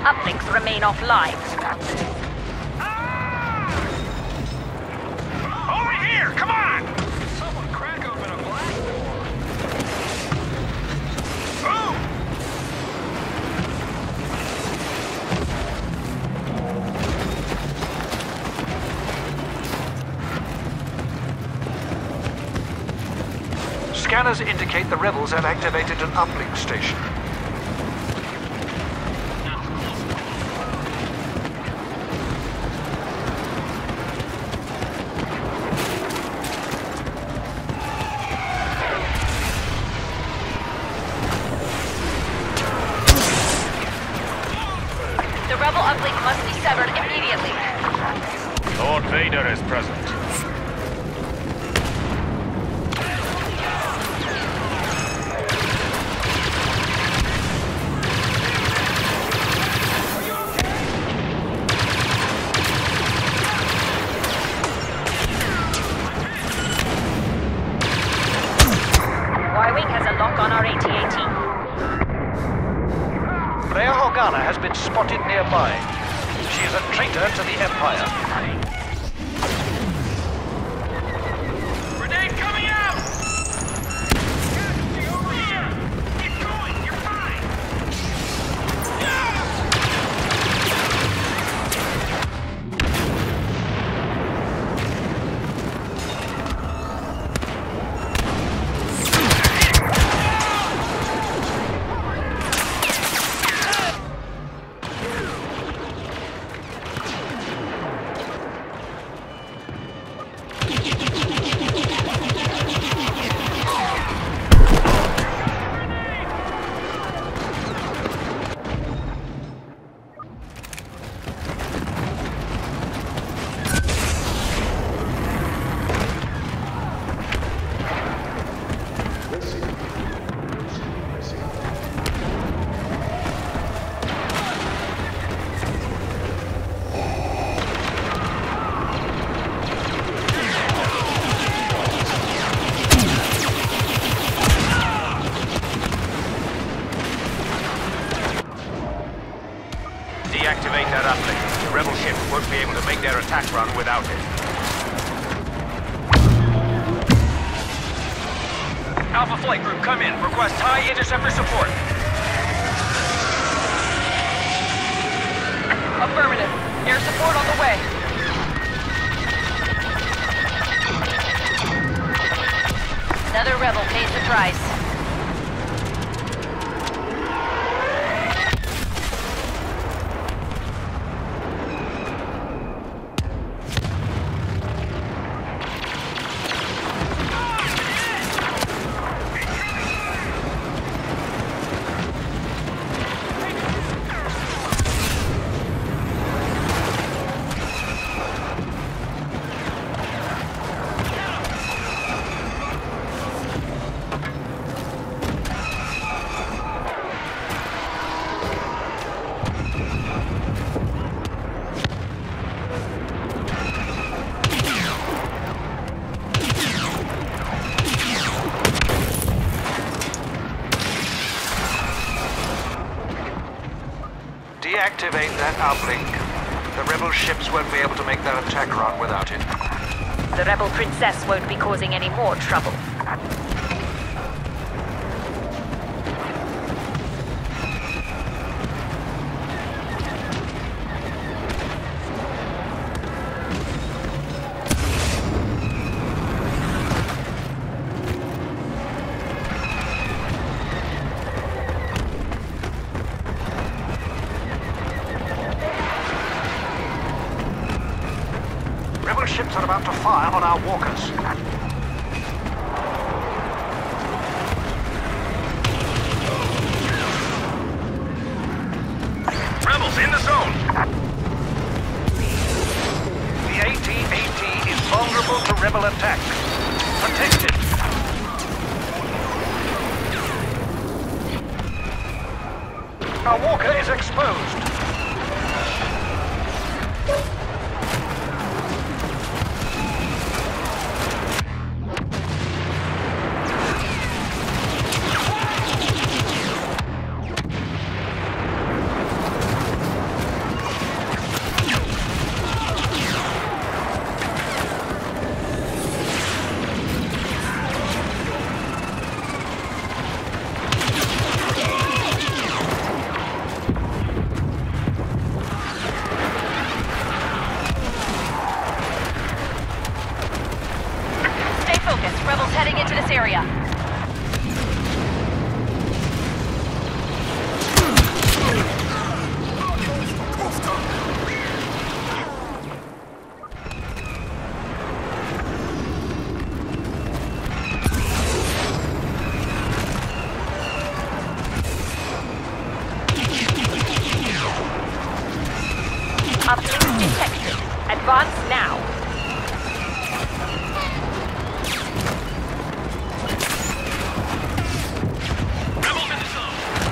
Uplinks remain offline. Over here! Come on! Someone crack open a black door. Boom! Scanners indicate the rebels have activated an uplink station. The rebel uplink must be severed immediately. Lord Vader is present. Y-Wing has a lock on our AT-AT. Leia Organa has been spotted nearby. She is a traitor to the Empire. Grenade coming out! Casualty over here! Keep going, you're fine! Deactivate that uplink. Rebel ships won't be able to make their attack run without it. Alpha Flight Group, come in. Request high interceptor support. Affirmative. Air support on the way. Another rebel pays the price. Deactivate that uplink. The rebel ships won't be able to make their attack run without it. The rebel princess won't be causing any more trouble. Rebel ships are about to fire on our walkers. Rebels in the zone! The AT-AT is vulnerable to rebel attack. Protect it. Our walker is exposed. heading into this area. Uplink detected. Advance now. Rebels in the zone.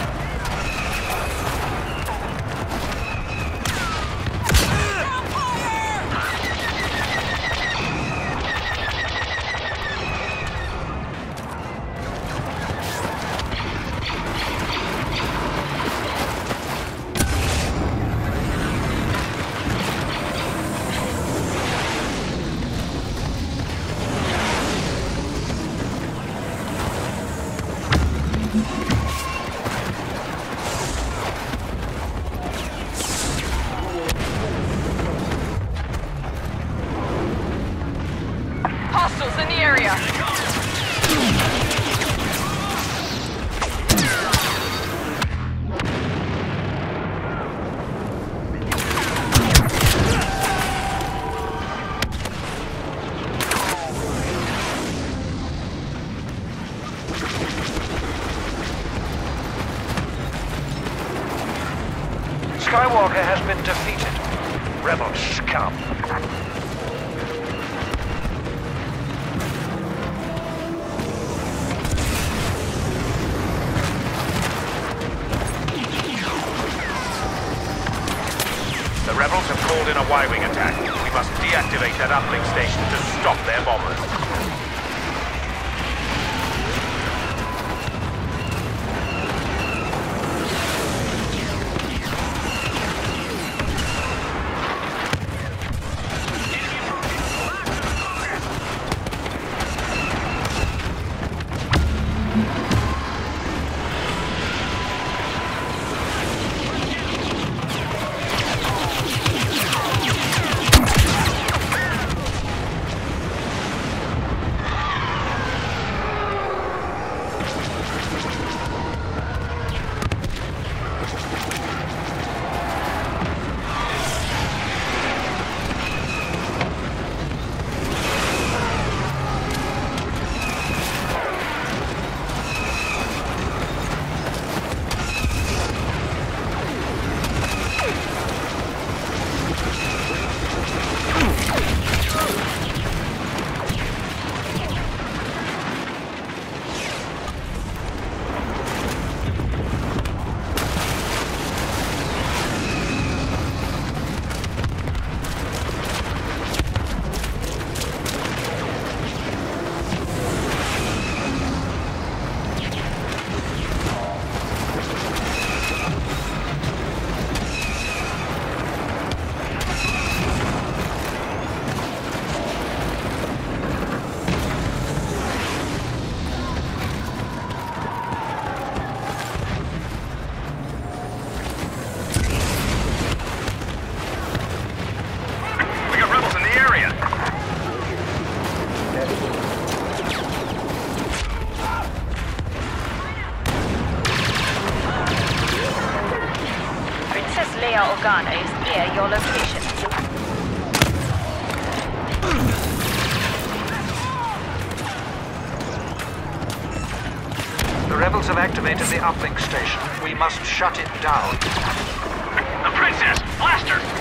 Hostiles in the area. Skywalker has been defeated. Rebel scum. The rebels have called in a Y-wing attack. We must deactivate that uplink station to stop their bombers. Organa is near your location. The rebels have activated the uplink station. We must shut it down. The princess! Blast her!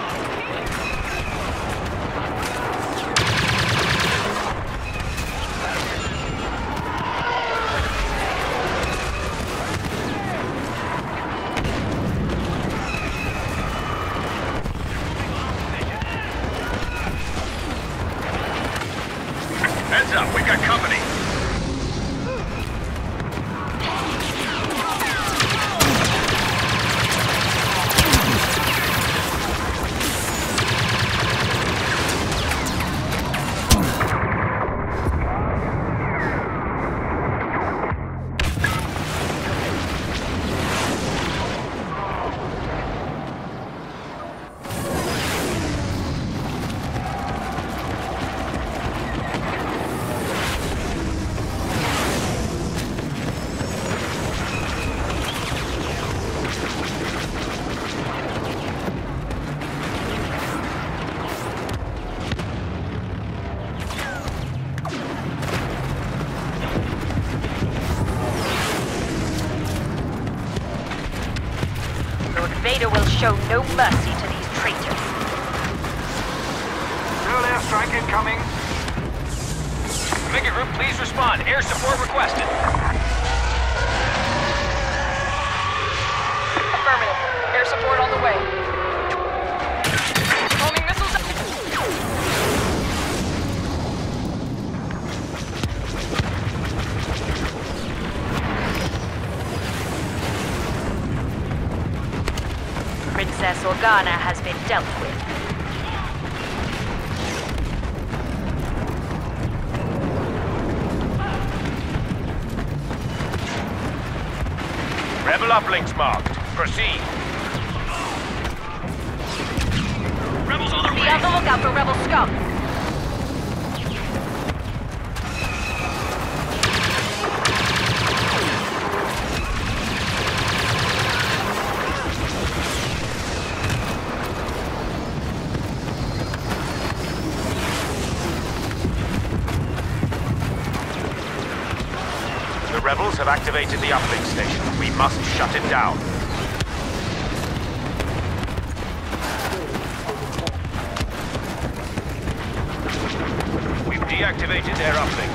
Heads up, we got company. show no mercy to these traitors. Real airstrike incoming. Mega Group, please respond. Air support requested. Affirmative. Air support on the way. Homing missiles. Princess Organa has been dealt with. Rebel uplinks marked. Proceed. Rebels on their Be way. on the lookout for rebel scum. The rebels have activated the uplink station. We must shut it down. We've deactivated their uplink.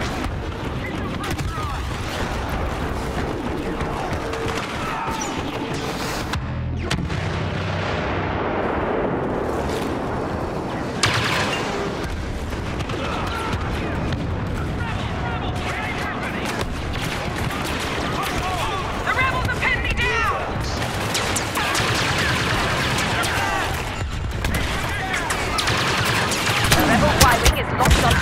The rebels have pinned me down! The rebel Y-wing is locked on.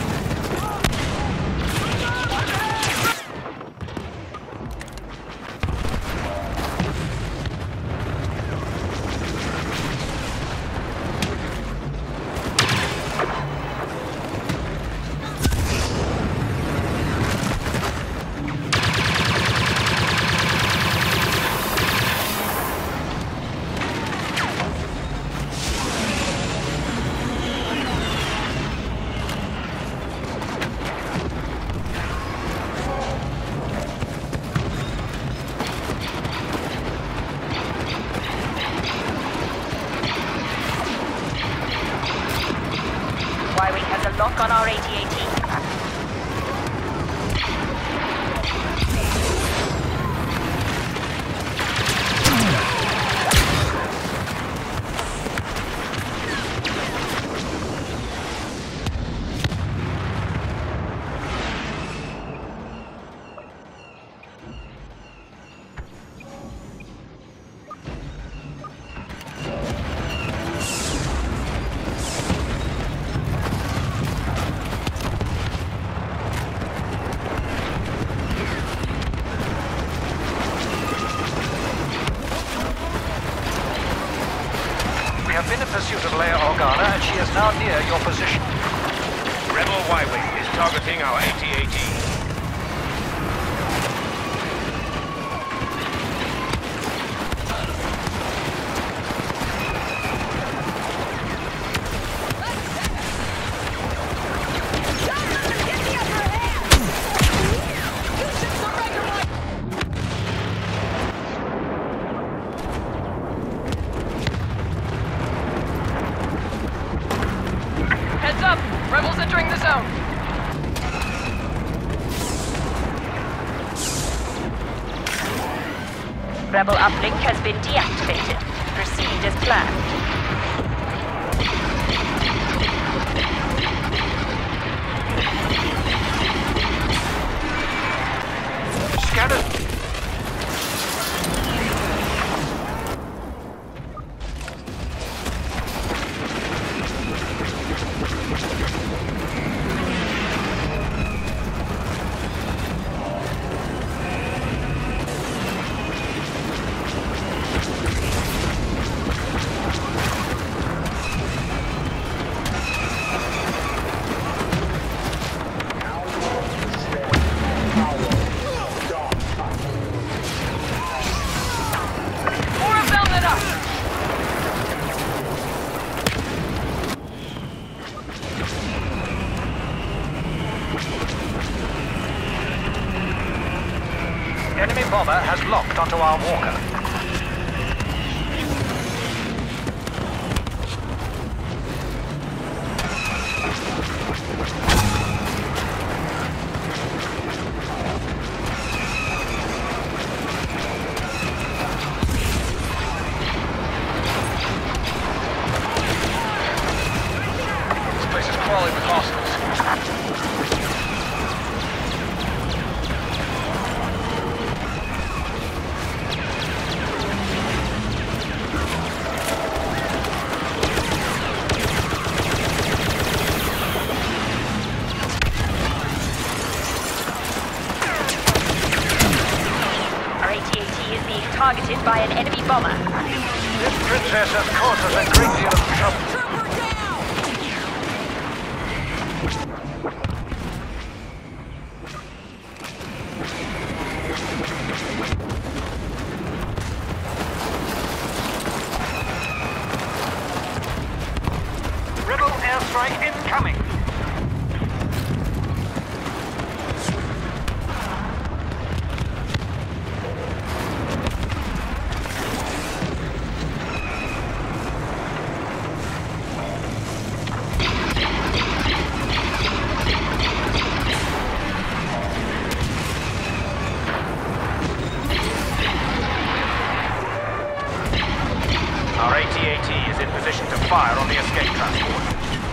Y-wing has a lock on our AT-AT. We have been in pursuit of Leia Organa, and she is now near your position. Rebel Y-wing is targeting our AT-AT. Heads up! Rebels entering the zone! Rebel uplink has been deactivated. Proceed as planned. Scanner. Enemy bomber has locked onto our walker. patrolling with hostiles. Our AT-AT is being targeted by an enemy bomber. This princess has caused us a great deal of trouble. Rebel airstrike incoming. Our AT-AT is in position to fire on the escape transport.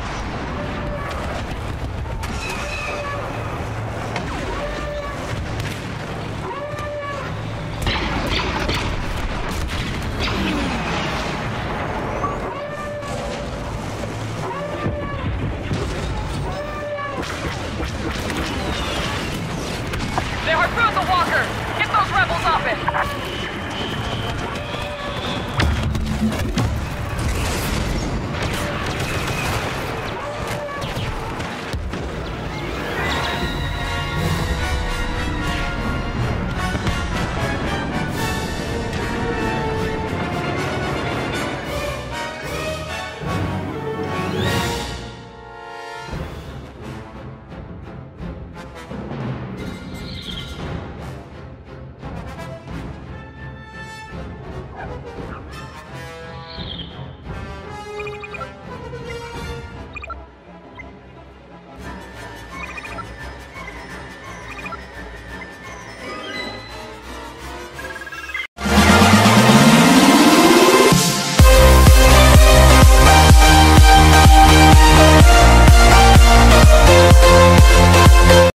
They harpooned the walker! Get those rebels off it!